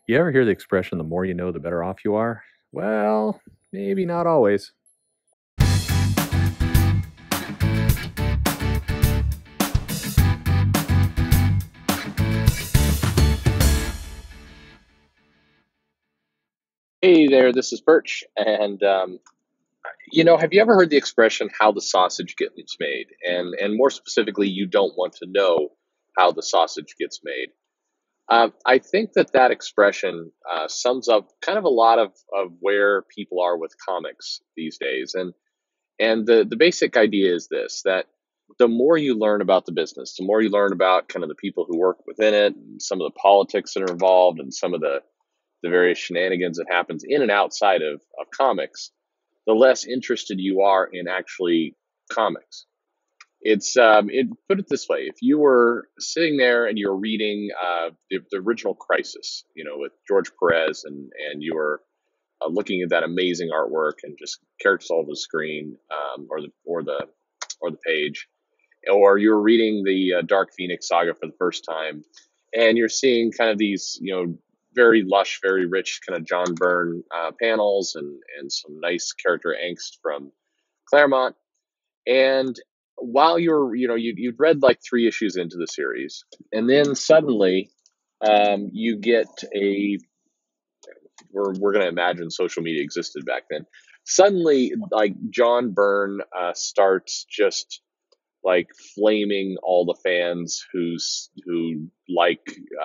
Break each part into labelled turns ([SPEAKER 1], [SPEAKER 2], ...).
[SPEAKER 1] You ever hear the expression, the more you know, the better off you are? Well, maybe not always.
[SPEAKER 2] Hey there, this is Birch. Have you ever heard the expression "how the sausage gets made"? And more specifically, you don't want to know how the sausage gets made. I think that expression sums up kind of a lot of where people are with comics these days. And the basic idea is this: that the more you learn about the business, the more you learn about kind of the people who work within it, and some of the politics that are involved, and some of the various shenanigans that happens in and outside of comics, the less interested you are in actually comics. Put it this way: if you were sitting there and you were reading the original Crisis, with George Perez, and you were looking at that amazing artwork and just characters all over the screen, or the page, or you're reading the Dark Phoenix saga for the first time, and you're seeing kind of these, very lush, very rich kind of John Byrne panels, and some nice character angst from Claremont. And while you'd read like three issues into the series, and then suddenly you get a we're going to imagine social media existed back then. Suddenly, like, John Byrne starts just like flaming all the fans who like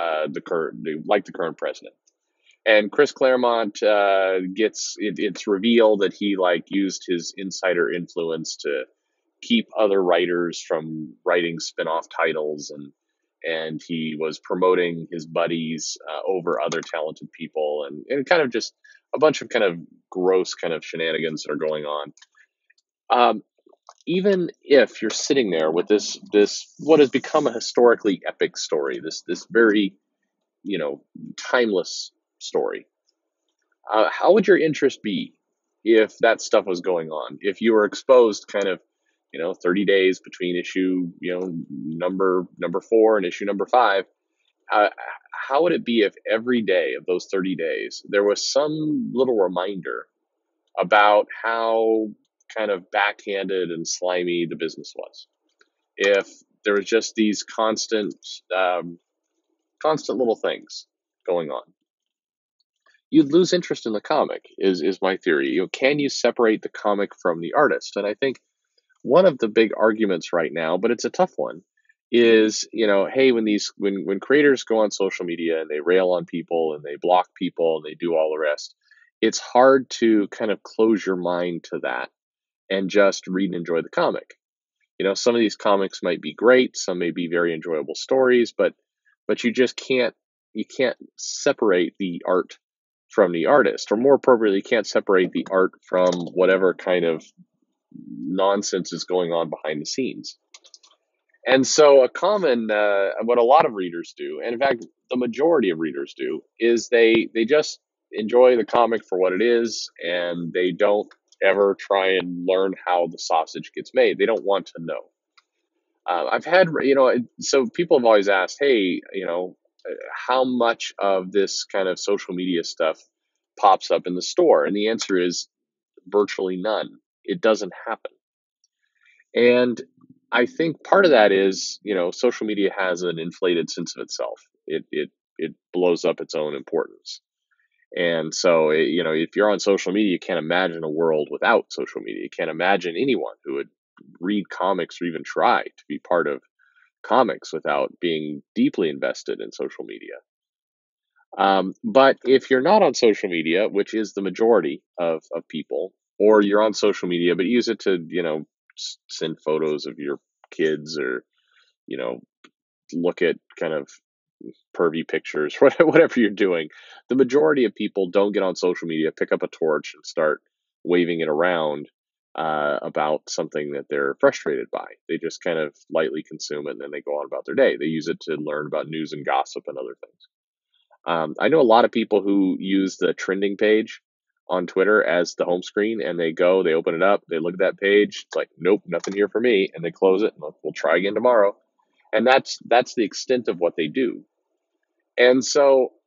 [SPEAKER 2] the current president. And Chris Claremont gets it, it's revealed that he like used his insider influence to keep other writers from writing spin-off titles, and he was promoting his buddies over other talented people, and kind of just a bunch of kind of gross kind of shenanigans that are going on. Um, Even if you're sitting there with this what has become a historically epic story, this very, timeless story, how would your interest be if that stuff was going on? If you were exposed kind of, 30 days between issue, number 4 and issue number 5, uh, how would it be if every day of those 30 days there was some little reminder about how kind of backhanded and slimy the business was? If there was just these um, constant little things going on, you'd lose interest in the comic. Is my theory. Can you separate the comic from the artist? And I think one of the big arguments right now, but it's a tough one, is, hey, when creators go on social media and they rail on people and they block people and they do all the rest, it's hard to kind of close your mind to that and just read and enjoy the comic. Some of these comics might be great, some may be very enjoyable stories, but you can't separate the art from the artist, or more appropriately, you can't separate the art from whatever kind of nonsense is going on behind the scenes. And so, what a lot of readers do, and in fact, the majority of readers do, is they just enjoy the comic for what it is, and they don't ever try and learn how the sausage gets made. They don't want to know. I've had, so people have always asked, hey, how much of this kind of social media stuff pops up in the store? And the answer is virtually none. It doesn't happen. And I think part of that is, social media has an inflated sense of itself. It blows up its own importance. And so, if you're on social media, you can't imagine a world without social media. You can't imagine anyone who would read comics or even try to be part of comics without being deeply invested in social media. But if you're not on social media, which is the majority of people, or you're on social media but use it to, send photos of your kids, or, you know, look at kind of pervy pictures, whatever you're doing, the majority of people don't get on social media, pick up a torch, and start waving it around about something that they're frustrated by. They just kind of lightly consume it, and then they go on about their day. They use it to learn about news and gossip and other things. I know a lot of people who use the trending page on Twitter as the home screen, and they open it up, they look at that page, it's like, nope, nothing here for me, and they close it, and we'll try again tomorrow. And that's the extent of what they do. And so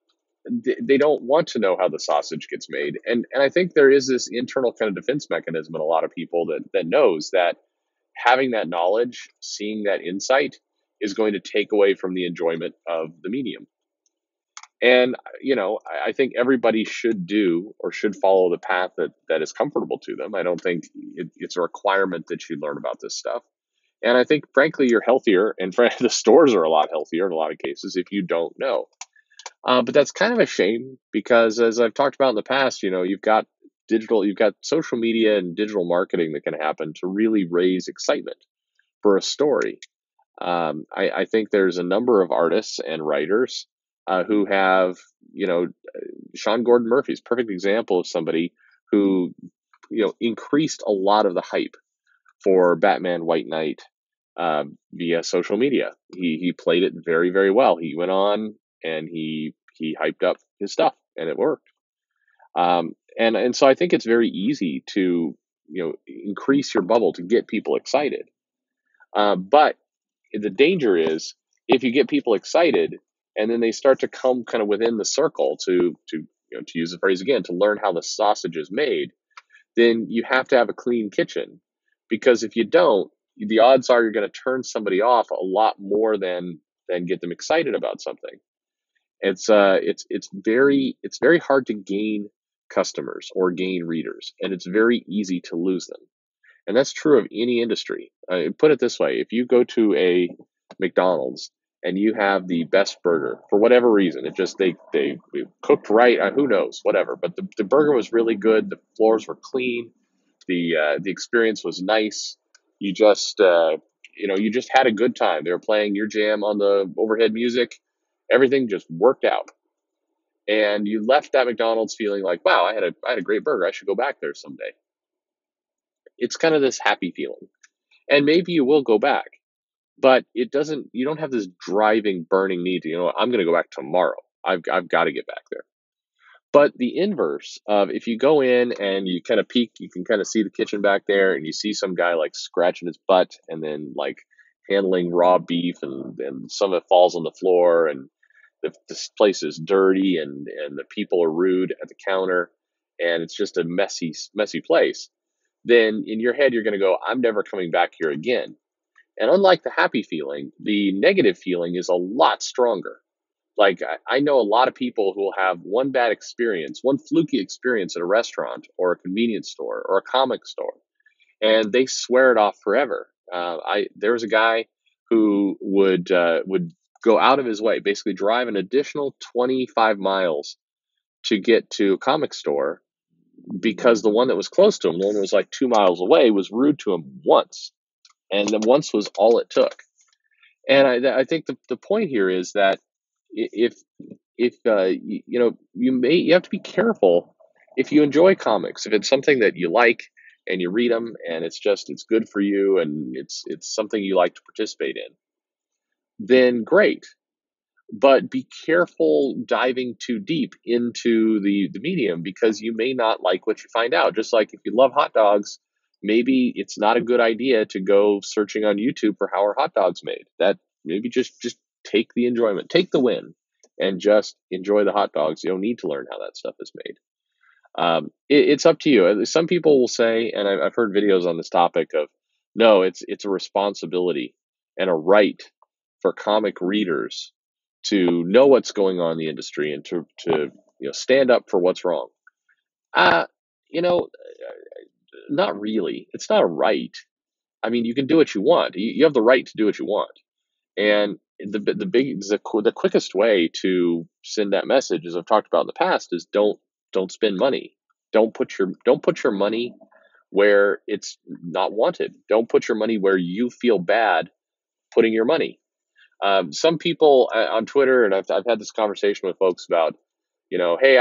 [SPEAKER 2] they don't want to know how the sausage gets made. And I think there is this internal kind of defense mechanism in a lot of people that knows that having that knowledge, seeing that insight, is going to take away from the enjoyment of the medium. And I think everybody should do or should follow the path that is comfortable to them. I don't think it's a requirement that you learn about this stuff. And I think, frankly, you're healthier, and the stores are a lot healthier in a lot of cases if you don't know. But that's kind of a shame because, as I've talked about in the past, you've got social media and digital marketing that can happen to really raise excitement for a story. I think there's a number of artists and writers who have, Sean Gordon Murphy's a perfect example of somebody who, increased a lot of the hype for Batman White Knight via social media. He played it very, very well. He went on and he hyped up his stuff, and it worked. And so I think it's very easy to increase your bubble to get people excited. But the danger is if you get people excited and then they start to come kind of within the circle to use the phrase again, to learn how the sausage is made, then you have to have a clean kitchen, because if you don't, the odds are you're going to turn somebody off a lot more than get them excited about something. It's very hard to gain customers or gain readers, and it's very easy to lose them. And that's true of any industry. Put it this way: if you go to a McDonald's and you have the best burger for whatever reason, it just they cooked right, who knows, whatever. But the burger was really good. The floors were clean. The experience was nice. You just had a good time. They were playing your jam on the overhead music. Everything just worked out, and you left that McDonald's feeling like, wow, I had a great burger. I should go back there someday. It's kind of this happy feeling, and maybe you will go back, but it doesn't. You don't have this driving, burning need to. I'm going to go back tomorrow. I've got to get back there. But the inverse of, if you go in and you kind of peek, you can kind of see the kitchen back there, and you see some guy like scratching his butt and then like handling raw beef, and some of it falls on the floor, and this place is dirty, and the people are rude at the counter, and it's just a messy place. Then in your head, you're going to go, I'm never coming back here again. And unlike the happy feeling, the negative feeling is a lot stronger. Like, I know a lot of people who will have one bad experience, one fluky experience at a restaurant or a convenience store or a comic store, and they swear it off forever. There was a guy who would go out of his way, basically drive an additional 25 miles to get to a comic store, because the one that was close to him, the one that was like 2 miles away, was rude to him once, and then once was all it took. And I think the point here is that if you have to be careful. If you enjoy comics, if it's something that you like and you read them, and it's good for you, and it's something you like to participate in, then great. But be careful diving too deep into the medium, because you may not like what you find out. Just like if you love hot dogs, maybe it's not a good idea to go searching on YouTube for how are hot dogs made. That maybe just take the enjoyment, take the win, and just enjoy the hot dogs. You don't need to learn how that stuff is made. It's up to you. Some people will say, and I've heard videos on this topic of, no, it's a responsibility and a right for comic readers to know what's going on in the industry, and to stand up for what's wrong. Uh, you know, Not really. It's not a right. I mean, you can do what you want. You have the right to do what you want. And the quickest way to send that message, as I've talked about in the past, is don't spend money. Don't put your money where it's not wanted. Don't put your money where you feel bad putting your money. Some people on Twitter, and I've had this conversation with folks about, hey,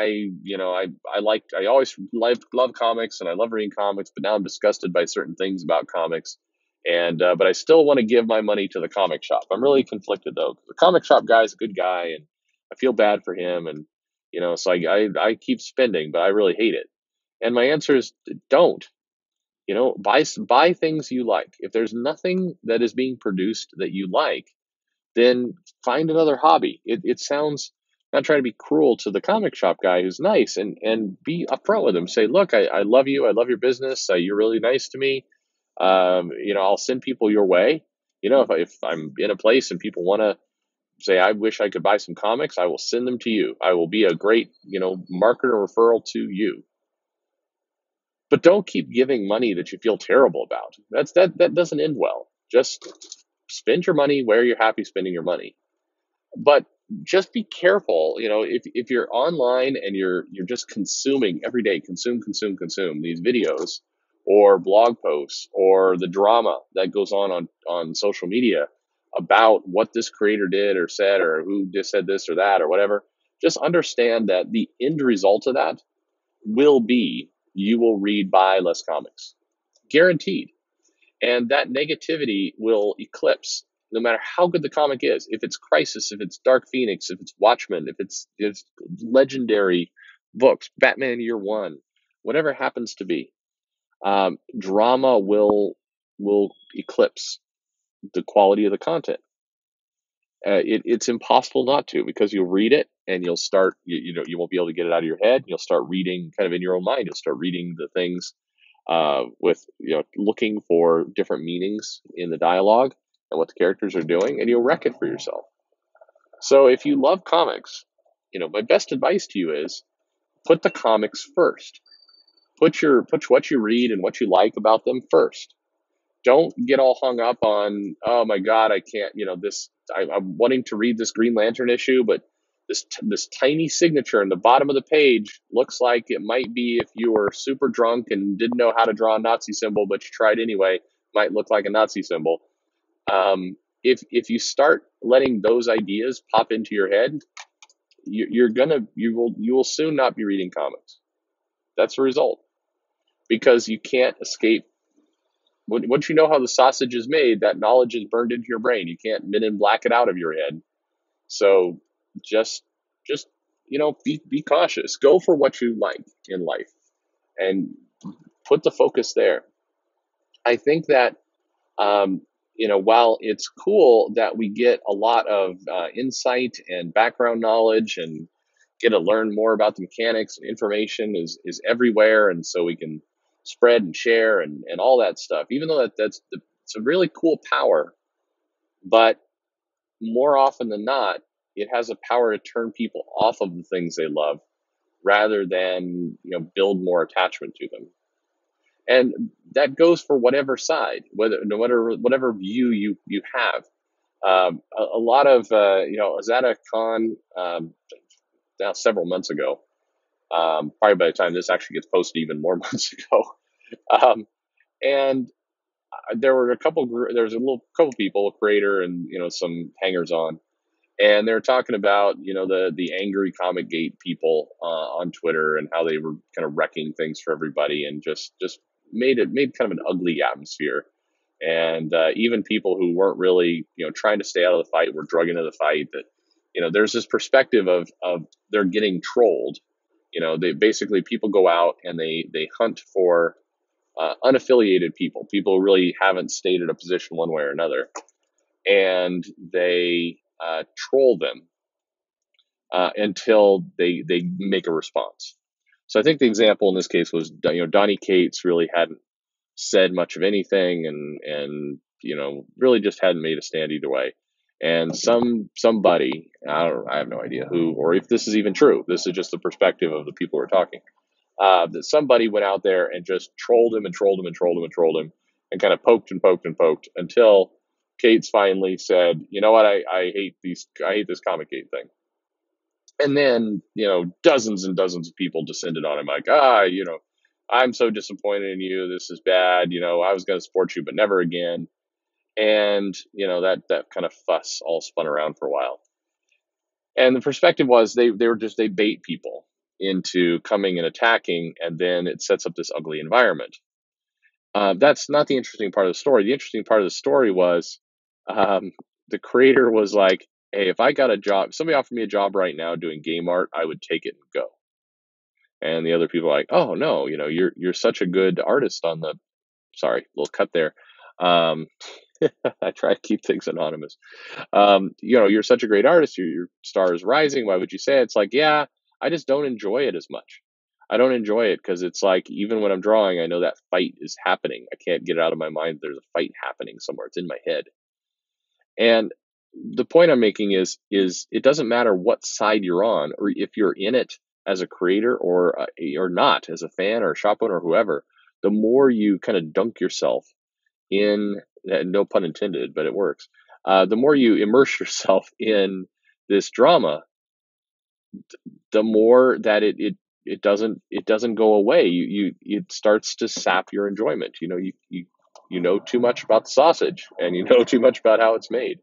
[SPEAKER 2] I always love comics, and I love reading comics, but now I'm disgusted by certain things about comics, and but I still want to give my money to the comic shop. I'm really conflicted though. The comic shop guy's a good guy, and I feel bad for him, and so I keep spending, but I really hate it. And my answer is, don't. Buy things you like. If there's nothing that is being produced that you like, then find another hobby. It sounds not trying to be cruel to the comic shop guy who's nice, and be upfront with him. Say, look, I love you. I love your business. You're really nice to me. I'll send people your way. If I'm in a place and people want to say, I wish I could buy some comics, I will send them to you. I will be a great, marketer referral to you. But don't keep giving money that you feel terrible about. That doesn't end well. Just spend your money where you're happy spending your money. But just be careful, if you're online and you're just consuming every day, consume these videos or blog posts or the drama that goes on social media about what this creator did or said or who just said this or that or whatever. Just understand that the end result of that will be you will read buy less comics, guaranteed. And that negativity will eclipse no matter how good the comic is. If it's Crisis, if it's Dark Phoenix, if it's Watchmen, if it's legendary books, Batman Year One, whatever it happens to be, drama will eclipse the quality of the content. It's impossible not to, because you'll read it and you'll start, you won't be able to get it out of your head. You'll start reading kind of in your own mind. You'll start reading the things with, looking for different meanings in the dialogue and what the characters are doing, and you'll wreck it for yourself. So if you love comics, my best advice to you is put the comics first. Put what you read and what you like about them first. Don't get all hung up on, oh my God, I can't, I'm wanting to read this Green Lantern issue, but this tiny signature in the bottom of the page looks like it might be, if you were super drunk and didn't know how to draw a Nazi symbol, but you tried anyway, might look like a Nazi symbol. If you start letting those ideas pop into your head, you will soon not be reading comics. That's the result, because you can't escape. Once you know how the sausage is made, that knowledge is burned into your brain. You can't Men in Black it out of your head. So just be cautious. Go for what you like in life and put the focus there. I think that while it's cool that we get a lot of insight and background knowledge and get to learn more about the mechanics, and information is everywhere, and so we can spread and share and all that stuff, even though it's a really cool power. But more often than not, it has a power to turn people off of the things they love rather than build more attachment to them. And that goes for whatever side, whatever view you have. A lot of Azata Khan, now several months ago, probably by the time this actually gets posted, even more months ago, and there was a couple people, a creator and some hangers on, and they were talking about the angry Comic Gate people on Twitter and how they were kind of wrecking things for everybody, and just made kind of an ugly atmosphere. And even people who weren't really trying to stay out of the fight were drug into the fight. That there's this perspective of they're getting trolled. They basically, people go out and they hunt for unaffiliated people who really haven't stated a position one way or another, and they troll them until they make a response. So I think the example in this case was Donny Cates really hadn't said much of anything, and really just hadn't made a stand either way. And somebody, I have no idea who or if this is even true. This is just the perspective of the people who are talking. That somebody went out there and just trolled him and trolled him and trolled him and trolled him and kind of poked and poked and poked until Cates finally said, "You know what? I hate this Comic Gate thing." And then dozens and dozens of people descended on him like, I'm so disappointed in you. This is bad. I was going to support you, but never again. And that kind of fuss all spun around for a while. And the perspective was they bait people into coming and attacking, and then it sets up this ugly environment. That's not the interesting part of the story. The interesting part of the story was the creator was like, "Hey, if I got a job, if somebody offered me a job right now doing game art, I would take it and go." And the other people are like, "Oh no, you're such a good artist on the." Sorry, little cut there. I try to keep things anonymous. You're such a great artist. Your star is rising. Why would you say it? It's like, yeah, I just don't enjoy it as much. I don't enjoy it because it's like, even when I'm drawing, I know that fight is happening. I can't get it out of my mind. There's a fight happening somewhere. It's in my head. And the point I'm making is it doesn't matter what side you're on, or if you're in it as a creator or not as a fan or a shop owner or whoever. The more you kind of dunk yourself in, no pun intended, but it works. The more you immerse yourself in this drama, the more that it doesn't go away. It starts to sap your enjoyment. You know too much about the sausage, and you know too much about how it's made.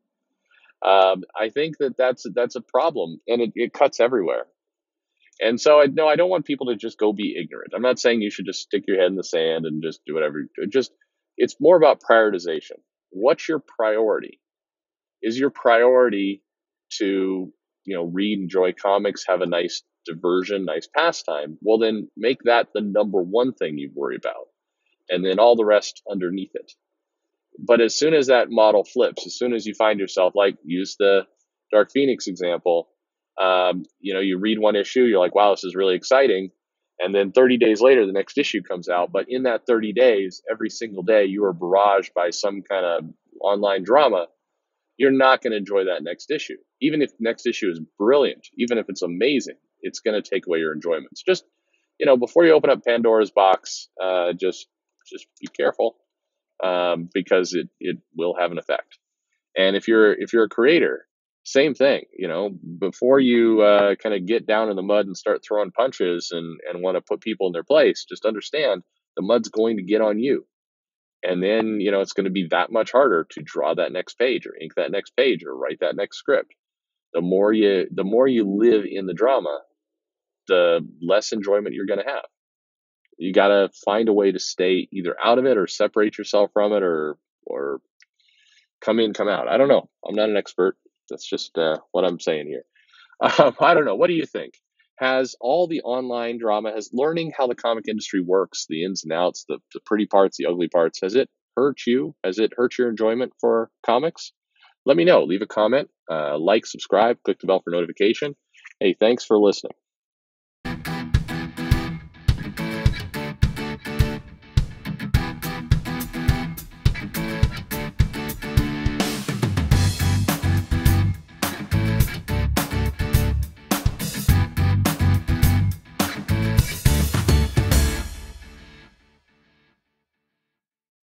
[SPEAKER 2] I think that's a problem, and it cuts everywhere. And so I don't want people to just go be ignorant. I'm not saying you should just stick your head in the sand and just do whatever. Just It's more about prioritization. What's your priority? Is your priority to read, enjoy comics, have a nice diversion, nice pastime? Well, then make that the number one thing you worry about, and then all the rest underneath it. But as soon as that model flips, as soon as you find yourself, like, use the Dark Phoenix example, you read one issue, you're like, wow, this is really exciting. And then 30 days later, the next issue comes out. But in that 30 days, every single day, you are barraged by some kind of online drama. You're not going to enjoy that next issue. Even if the next issue is brilliant, even if it's amazing, it's going to take away your enjoyment. It's just, before you open up Pandora's box, just be careful, because it will have an effect. And if you're a creator, same thing. Before you kind of get down in the mud and start throwing punches and want to put people in their place, just understand the mud's going to get on you. And then it's going to be that much harder to draw that next page, or ink that next page, or write that next script. The more you live in the drama, the less enjoyment you're going to have. You got to find a way to stay either out of it, or separate yourself from it, or come in, come out. I don't know. I'm not an expert. That's just what I'm saying here. I don't know. What do you think? Has all the online drama, has learning how the comic industry works, the ins and outs, the pretty parts, the ugly parts, has it hurt you? Has it hurt your enjoyment for comics? Let me know. Leave a comment, like, subscribe, click the bell for notification. Hey, thanks for listening.